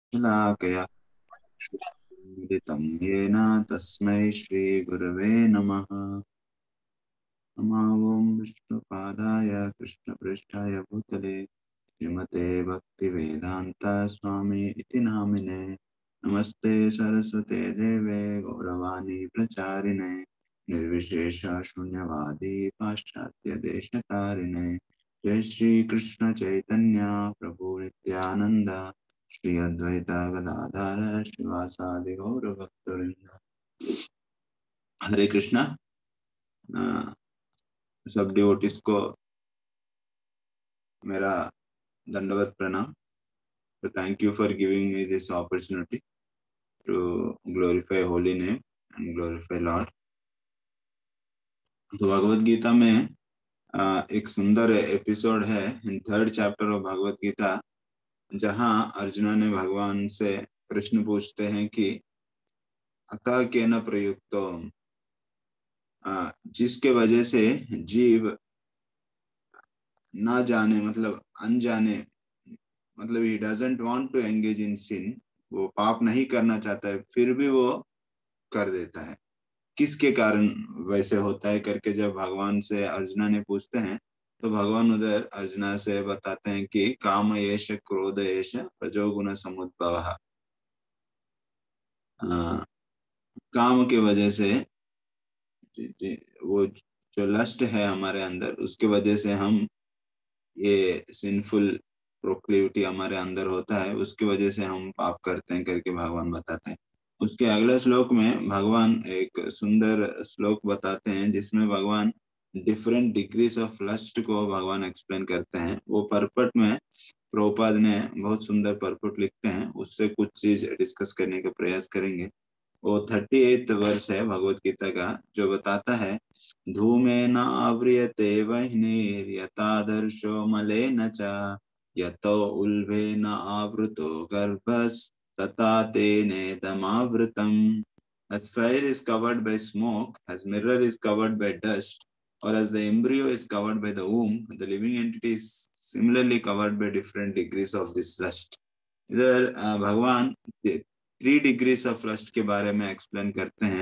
शलाकया मिलितं येन तस्मै श्रीगुरवे नमः। नमो विष्णुपादाय कृष्णपृष्ठाय भूतले श्रीमते भक्तिवेदान्ता स्वामी इति नामिने। नमस्ते सरस्वते देवे गौरवाणी प्रचारिणे निर्विशेष शून्यवादी पाश्चात्य देशतारिणे। जय श्री कृष्ण चैतन्य प्रभु नित्यानंद श्री अद्वैत गदाधर श्रीवासादि गौर भक्तवृंद। हरे कृष्णा। सब डिवोटीज को मेरा दंडवत प्रणाम। So thank you for giving me this opportunity to glorify holy name and glorify Lord. तो भगवत गीता में एक सुंदर एपिसोड है in third chapter of Bhagavad Gita, जहां अर्जुना ने भगवान से प्रश्न पूछते हैं कि अतः केन प्रयुक्तो, जिसके वजह से जीव ना जाने मतलब अनजाने, मतलब ही doesn't want to engage in sin, वो पाप नहीं करना चाहता है फिर भी वो कर देता है, किसके कारण वैसे होता है करके जब भगवान से अर्जुना ने पूछते हैं तो भगवान उधर अर्जुना से बताते हैं कि काम एष क्रोध एष रजोगुण समुद्भवः। काम के वजह से वो जो लस्ट है हमारे अंदर, उसके वजह से हम ये सिंफुल प्रोक्लिविटी हमारे अंदर होता है, उसकी वजह से हम पाप करते हैं करके भगवान बताते हैं। उसके अगले श्लोक में भगवान एक सुंदर श्लोक बताते हैं जिसमें भगवान डिफरेंट डिग्रीज ऑफ लस्ट को भगवान एक्सप्लेन करते हैं। वो परपट में प्रभुपाद ने बहुत सुंदर परपट लिखते हैं, उससे कुछ चीज डिस्कस करने का प्रयास करेंगे। वो 38th वर्ष है भगवत गीता का, जो बताता है धूमेन आव्रियते वह्निर्यथादर्शो मलेन च यतो उल्बेन आवृतो गर्भस् तथा तेनेदमावृतम्। As fire is covered by smoke, as mirror is covered by dust, or as the embryo is covered by the womb, the living entity is similarly covered by different degrees of this lust. इधर भगवान 3 degrees of lust के बारे में explain करते हैं,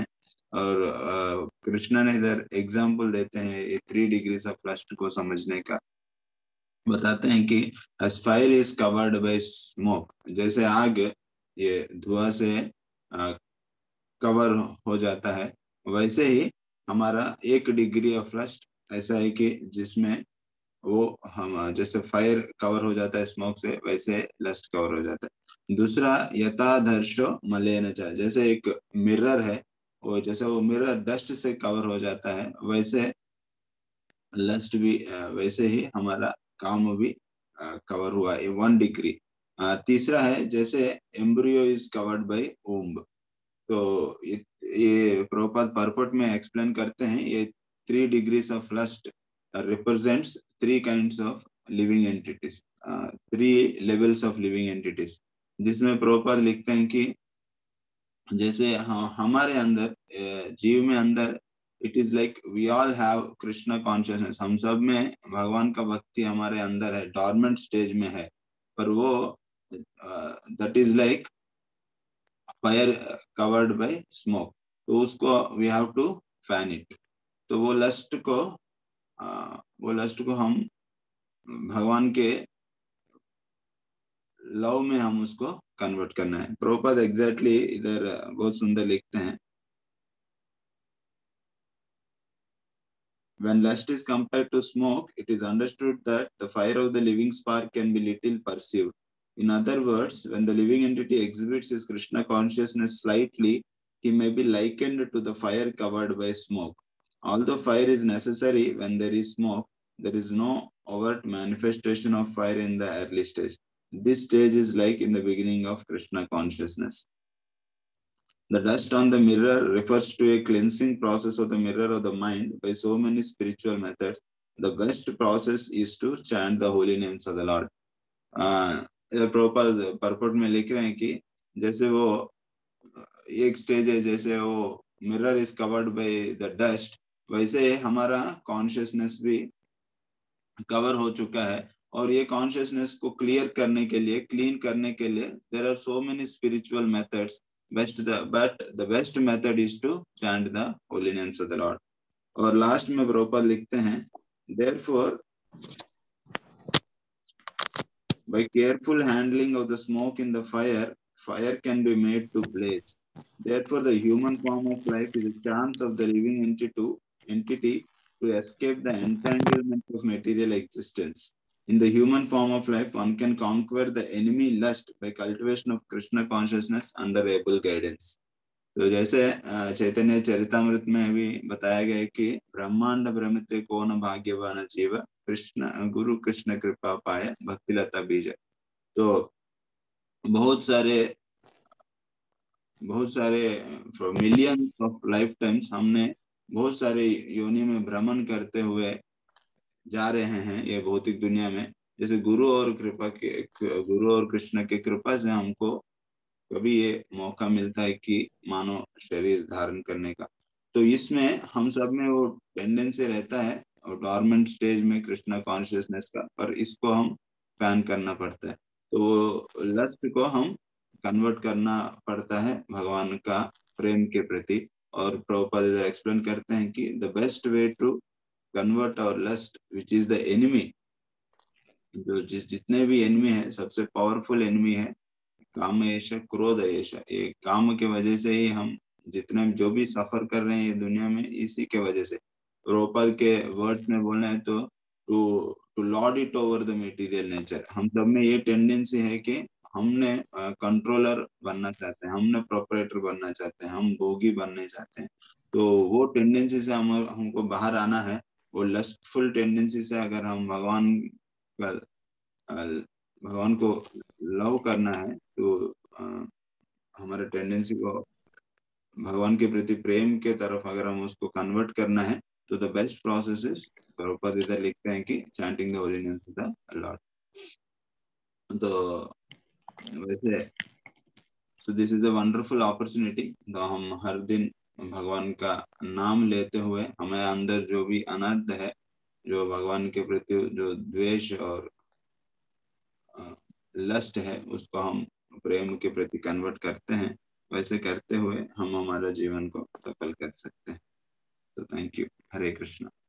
और कृष्ण ने इधर एग्जाम्पल देते हैं ये 3 डिग्रीज ऑफ लस्ट को समझने का। बताते हैं कि as fire is covered by smoke, जैसे आग ये धुआं से कवर हो जाता है, वैसे ही हमारा 1 डिग्री ऑफ लस्ट ऐसा है कि जिसमें वो हम जैसे फायर कवर हो जाता है स्मोक से, वैसे लस्ट कवर हो जाता है। दूसरा यथादर्शो मलेन च, जैसे एक मिरर है, वो जैसे वो मिरर डस्ट से कवर हो जाता है, वैसे लस्ट भी वैसे ही हमारा काम भी कवर हुआ है 1 डिग्री। तीसरा है जैसे embryo is covered by womb. तो ये प्रभुपाद परपट में एक्सप्लेन करते हैं ये 3 degrees of lust represents 3 kinds of living entities, 3 levels of living entities, जिसमें प्रभुपाद लिखते हैं कि जैसे हमारे अंदर जीव में अंदर it is like we all have Krishna consciousness, हम सब में भगवान का भक्ति हमारे अंदर है, डॉर्मेंट स्टेज में है, पर वो that is like fire covered by smoke, तो उसको we have to fan it. तो वो लस्ट को हम भगवान के लव में हम उसको कन्वर्ट करना है। प्रभुपाद एग्जैक्टली इधर बहुत सुंदर लिखते हैं, when lust is compared to smoke, it is understood that the fire of the living spark can be little perceived. In other words, when the living entity exhibits his Krishna consciousness slightly, he may be likened to the fire covered by smoke. Although fire is necessary when there is smoke, there is no overt manifestation of fire in the early stage. This stage is like in the beginning of Krishna consciousness. The dust on the mirror refers to a cleansing process of the mirror of the mind by so many spiritual methods. The best process is to chant the holy names of the Lord. Prabhupada purport में लिख रहे हैं कि जैसे वो एक stage है, जैसे वो mirror is covered by the dust, वैसे हमारा कॉन्शियसनेस भी कवर हो चुका है, और ये कॉन्शियसनेस को क्लियर करने के लिए, क्लीन करने के लिए there are so many spiritual methods, but the best method is to chant the holy names of the Lord. और लास्ट में प्रभुपाद लिखते हैं, therefore by careful handling of the smoke in the fire, fire can be made to blaze. Therefore, the human form of life is a chance of the living entity to escape the entanglement of material existence. In the human form of life, one can conquer the enemy lust by cultivation of Krishna consciousness under able guidance. तो जैसे चैतन्य चरितामृत में भी बताया गया है कि ब्रह्मांड भ्रमित कौन भाग्यवान जीव, कृष्ण गुरु कृष्ण कृपा पाए भक्ति लता बीज। तो बहुत सारे मिलियंस ऑफ लाइफ टाइम्स हमने बहुत सारे योनि में भ्रमण करते हुए जा रहे हैं ये भौतिक दुनिया में। जैसे गुरु और कृष्ण की कृपा से हमको कभी ये मौका मिलता है कि मानव शरीर धारण करने का। तो इसमें हम सब में वो टेंडेंसी रहता है और डॉर्मेंट स्टेज में कृष्णा कॉन्शियसनेस का, पर इसको हम पैन करना पड़ता है। तो लस्ट को हम कन्वर्ट करना पड़ता है भगवान का प्रेम के प्रति। और प्रभुपाद एक्सप्लेन करते हैं कि the best way to convert our lust which is the enemy, जो जितने भी एनिमी है सबसे पावरफुल एनिमी है काम ऐसा क्रोध ऐसा। ये काम के वजह से ही हम जितने जो भी सफर कर रहे हैं ये दुनिया में, इसी के वजह से। प्रोपल के वर्ड्स में बोलना है तो to to lord it over the material nature. हम सब में ये टेंडेंसी है कि हमने कंट्रोलर बनना चाहते हैं, हमने प्रोपरेटर बनना चाहते हैं, हम भोगी बनने चाहते हैं। तो वो टेंडेंसी से हमको बाहर आना है। वो लस्टफुल टेंडेंसी से अगर हम भगवान को लव करना है तो हमारे टेंडेंसी को भगवान के प्रति प्रेम के तरफ अगर हम उसको कन्वर्ट करना है तो the best process is, Prabhupada इधर लिखते हैं कि chanting the holy names of the Lord. तो वैसे so this is a wonderful opportunity. तो हम हर दिन भगवान का नाम लेते हुए हमें अंदर जो भी अनर्थ है, जो भगवान के प्रति जो द्वेष और लस्ट है, उसको हम प्रेम के प्रति कन्वर्ट करते हैं। वैसे करते हुए हम हमारा जीवन को सफल कर सकते हैं। तो थैंक यू। हरे कृष्णा।